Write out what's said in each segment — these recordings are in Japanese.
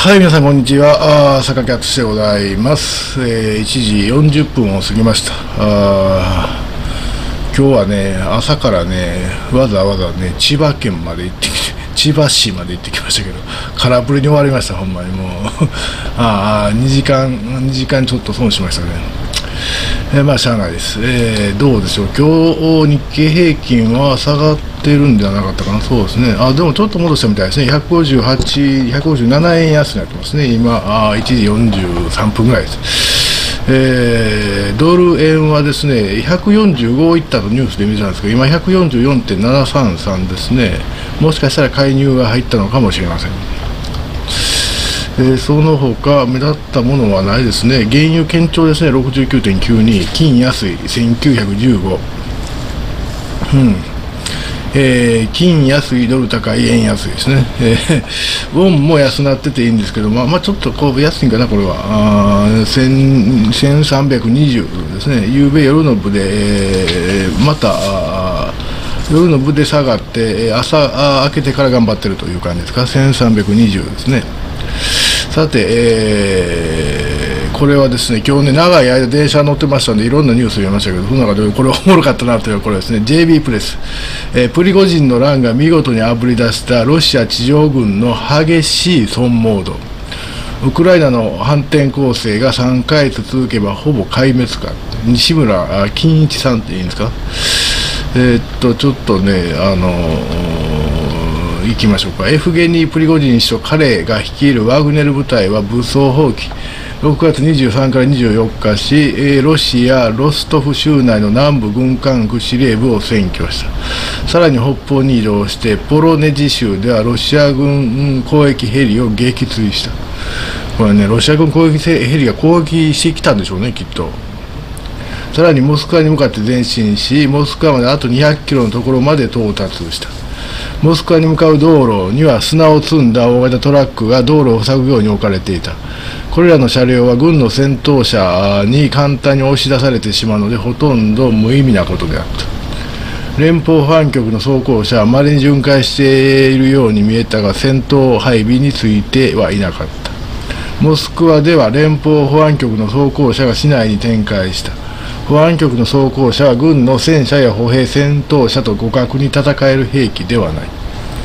はい、皆さんこんにちは。坂木敦でございます。1時40分を過ぎました。今日はね、朝からね、わざわざね、千葉県まで行ってきて、千葉市まで行ってきましたけど、空振りに終わりました、ほんまにもう。2時間ちょっと損しましたね。まあ、しゃあないです。どうでしょう。今日、日経平均は下がってるんではなかったかな。そうですね。でもちょっと戻したみたいですね。157円安になってますね。今、1時43分ぐらいです。ドル円はですね、145いったとニュースで見てたんですけど、今144.733ですね。もしかしたら介入が入ったのかもしれません。その他目立ったものはないですね。原油堅調ですね。69.92、金安い1915、金安い、ドル高い、円安いですね。ウォンも安なってていいんですけど、ちょっとこう安いんかな、これは。1320ですね。夕べ夜の部で、また夜の部で下がって、朝明けてから頑張ってるという感じですか。1320ですね。さて、これはですね、今日ね、長い間電車乗ってましたんで、いろんなニュースを読みましたけど、その中でこれおもろかったなというのはこれですね、JB プレス、プリゴジンの乱が見事にあぶり出したロシア地上軍の激しい損モード、ウクライナの反転攻勢が3回続けばほぼ壊滅か、西村金一さんっていいんですか。ちょっとね、行きましょうか。エフゲニー・プリゴジン氏と彼が率いるワグネル部隊は武装蜂起、6月23から24日し、ロシア・ロストフ州内の南部軍管区司令部を占拠した。さらに北方に移動して、ポロネジ州ではロシア軍攻撃ヘリを撃墜した。これね、ロシア軍攻撃ヘリが攻撃してきたんでしょうね、きっと。さらにモスクワに向かって前進し、モスクワまであと200キロのところまで到達した。モスクワに向かう道路には砂を積んだ大型トラックが道路を塞ぐように置かれていた。これらの車両は軍の戦闘車に簡単に押し出されてしまうので、ほとんど無意味なことであった。連邦保安局の装甲車はまれに巡回しているように見えたが、戦闘配備についてはいなかった。モスクワでは連邦保安局の装甲車が市内に展開した。保安局の装甲車は軍の戦車や歩兵戦闘車と互角に戦える兵器ではない。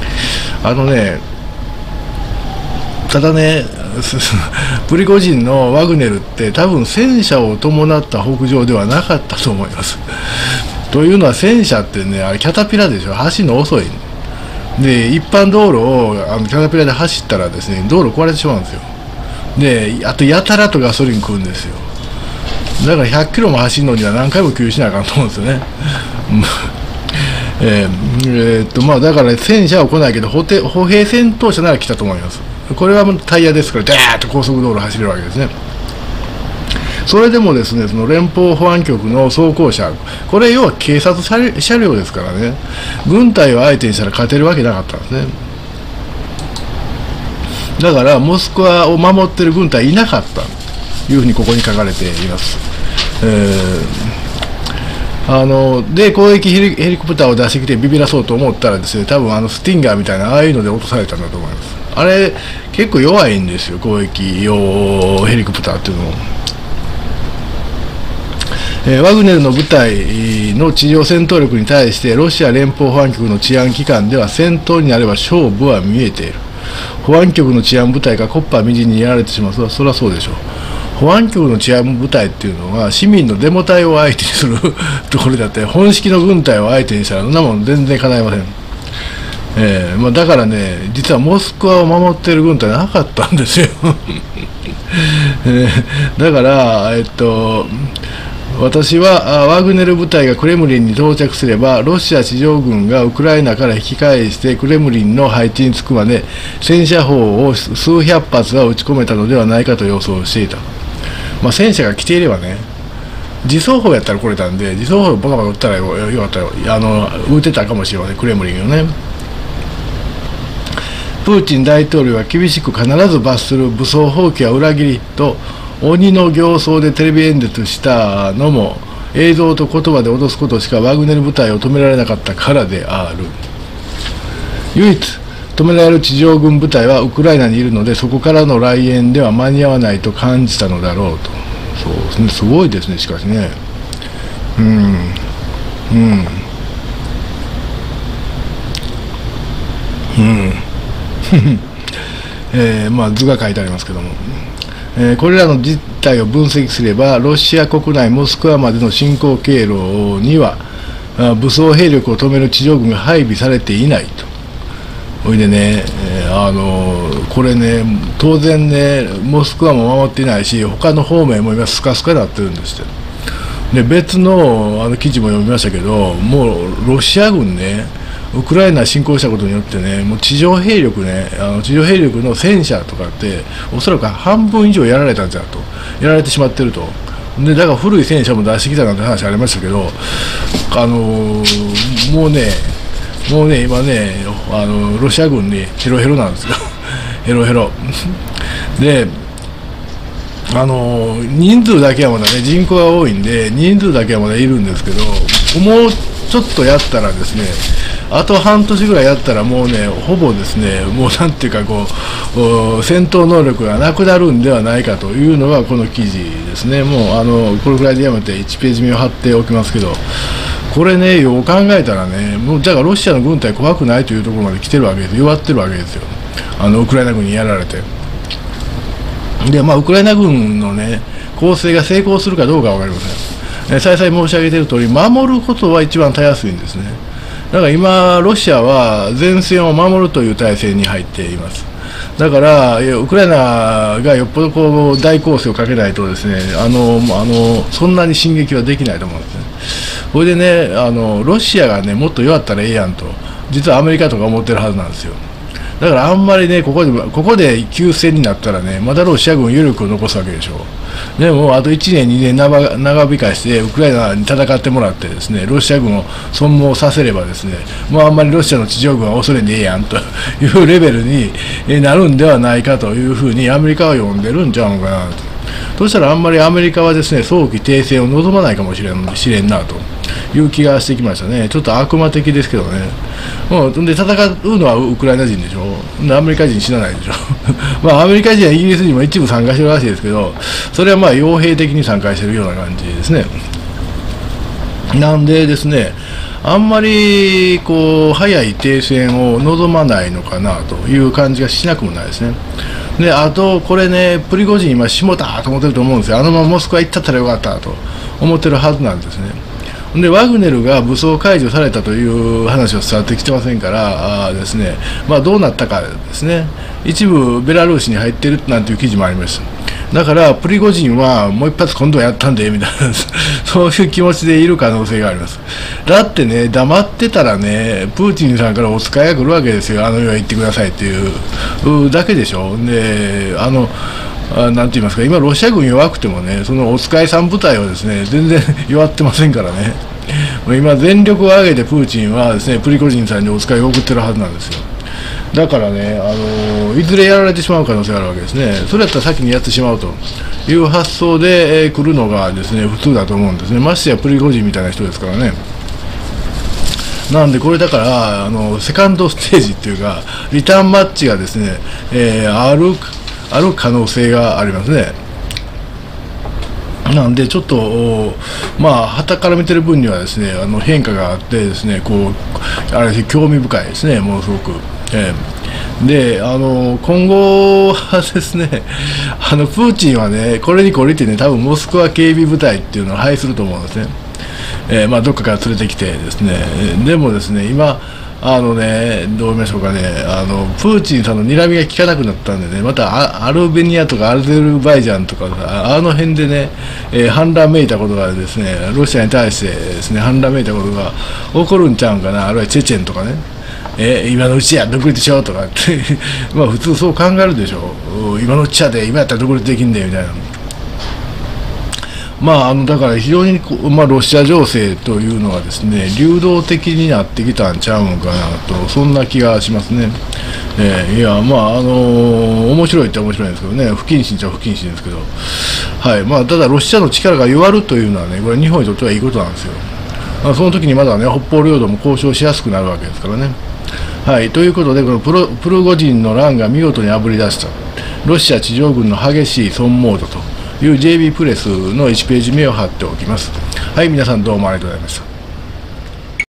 ただね、プリゴジンのワグネルって多分戦車を伴った北上ではなかったと思います。というのは戦車ってね、あれキャタピラでしょ、走るの遅い。で、一般道路をキャタピラで走ったらですね、道路壊れてしまうんですよ。で、あとやたらとガソリン食うんですよ。だから100キロも走るのには何回も給油しなあかんと思うんですよね。だから戦車は来ないけど、歩兵戦闘車なら来たと思います。これはタイヤですから、ダーッと高速道路走れるわけですね。それでもですね、その連邦保安局の装甲車、これ要は警察車両ですからね、軍隊を相手にしたら勝てるわけなかったんですね。だからモスクワを守ってる軍隊いなかったというふうにここに書かれています。で攻撃ヘリコプターを出してきてビビらそうと思ったらですね、多分スティンガーみたいなああいうので落とされたんだと思います。あれ結構弱いんですよ、攻撃用ヘリコプターっていうのも。ワグネルの部隊の地上戦闘力に対してロシア連邦保安局の治安機関では戦闘になれば勝負は見えている。保安局の治安部隊が木っ端みじんにやられてしまう。それはそうでしょう。保安局の治安部隊っていうのは市民のデモ隊を相手にするところだって、本式の軍隊を相手にしたらそんなもん全然叶いません。だからね、実はモスクワを守っている軍隊なかったんですよ。だから、私はワグネル部隊がクレムリンに到着すれば、ロシア地上軍がウクライナから引き返してクレムリンの配置につくまで戦車砲を数百発は撃ち込めたのではないかと予想していた。戦車が来ていればね、自走砲やったら来れたんで、自走砲をバカバカ撃ったらよかったよ、撃てたかもしれません、クレムリンをね。プーチン大統領は厳しく必ず罰する武装蜂起は裏切りと鬼の形相でテレビ演説したのも、映像と言葉で脅すことしかワグネル部隊を止められなかったからである。唯一止められる地上軍部隊はウクライナにいるので、そこからの来援では間に合わないと感じたのだろうと。そうですね、すごいですね、しかしね。まあ図が書いてありますけども、これらの実態を分析すれば、ロシア国内モスクワまでの進行経路には武装兵力を止める地上軍が配備されていないと。ほいでね、これね、当然ね、モスクワも守っていないし、他の方面も今スカスカになってるんですよ。で、別の記事も読みましたけど、もうロシア軍ね、ウクライナ侵攻したことによってね、もう地上兵力ね、地上兵力の戦車とかって、おそらく半分以上やられたんじゃと、やられてしまってると。で、だから古い戦車も出してきたなんて話ありましたけど、もうね、今ね、ロシア軍にヘロヘロなんですよ。ヘロヘロ。で、人数だけはまだね、人口が多いんで、人数だけはまだいるんですけど、もうちょっとやったらですね、あと半年ぐらいやったらもうね、ほぼですね、もうなんていうかこう、戦闘能力がなくなるんではないかというのがこの記事ですね。もうこれぐらいでやめて1ページ目を貼っておきますけど、これね、よう考えたらね、もうだからロシアの軍隊怖くないというところまで来てるわけです。弱ってるわけですよ。ウクライナ軍にやられて。で、ウクライナ軍のね、攻勢が成功するかどうかは分かりません。再々申し上げている通り、守ることは一番たやすいんですね。だから今、ロシアは前線を守るという体制に入っています。だから、ウクライナがよっぽどこう大攻勢をかけないとですね、そんなに進撃はできないと思うんですね。それでね、ロシアがね、もっと弱ったらええやんと、実はアメリカとか思ってるはずなんですよ。だからあんまりね、ここで休戦になったらね、まだロシア軍余力を残すわけでしょう。でも、あと1年、2年長引かして、ウクライナに戦ってもらってですね、ロシア軍を損耗させればですね、もうあんまりロシアの地上軍は恐れんでええやんというレベルになるんではないかというふうにアメリカは呼んでるんちゃうのかなと。そしたらあんまりアメリカはですね、早期停戦を望まないかもしれんなという気がしてきましたね。ちょっと悪魔的ですけどね。で、戦うのはウクライナ人でしょ。で、アメリカ人死なないでしょ。アメリカ人やイギリス人も一部参加してるらしいですけど、それは傭兵的に参加してるような感じですね。なんでですね、あんまり早い停戦を望まないのかなという感じがしなくもないですね。で、あと、これね、プリゴジン今、しもたと思ってると思うんですよ。あのままモスクワ行っちゃったらよかったと思ってるはずなんですね。で、ワグネルが武装解除されたという話は伝わってきてませんからですね、どうなったかですね、一部ベラルーシに入ってるなんていう記事もありました。だから、プリゴジンはもう一発今度はやったんで、みたいな、そういう気持ちでいる可能性があります。だってね、黙ってたらね、プーチンさんからお使いが来るわけですよ。世へ行ってくださいっていうだけでしょ。で、なんて言いますか、今、ロシア軍弱くてもね、そのお使いさん部隊はですね、全然弱ってませんからね。今、全力を挙げてプーチンはですね、プリゴジンさんにお使いを送ってるはずなんですよ。だからね、いずれやられてしまう可能性があるわけですね。それやったら先にやってしまうという発想で、来るのがですね、普通だと思うんですね。ましてやプリゴジンみたいな人ですからね。なんでこれだからセカンドステージっていうかリターンマッチがですね、ある可能性がありますね。なんでちょっと傍から見てる分にはですね変化があってですねあれ興味深いですね、ものすごく。で今後はですねプーチンはねこれに懲りてね多分モスクワ警備部隊っていうのを配すると思うんですね。どっかから連れてきてですね、でもですね今どう言いましょうかね、プーチンさんの睨みが効かなくなったんでね、またアルベニアとかアゼルバイジャンとかあの辺でね、反乱めいたことがですね、ロシアに対してですね反乱めいたことが起こるんちゃうんかな、あるいはチェチェンとかね、今のうちや独立しようとかって普通そう考えるでしょう。今のうちやで、今やったら独立できんでみたいな。だから非常にロシア情勢というのはですね流動的になってきたんちゃうんかなと、そんな気がしますね。いや面白いって面白いんですけどね、不謹慎っちゃ不謹慎ですけど、はい、ただロシアの力が弱るというのはね、これ日本にとってはいいことなんですよ。その時にまだね北方領土も交渉しやすくなるわけですからね。 はい、ということで、このプルゴジンの乱が見事にあぶり出した、ロシア地上軍の激しい損モードという JB プレスの1ページ目を貼っておきます。はい、皆さんどうもありがとうございました。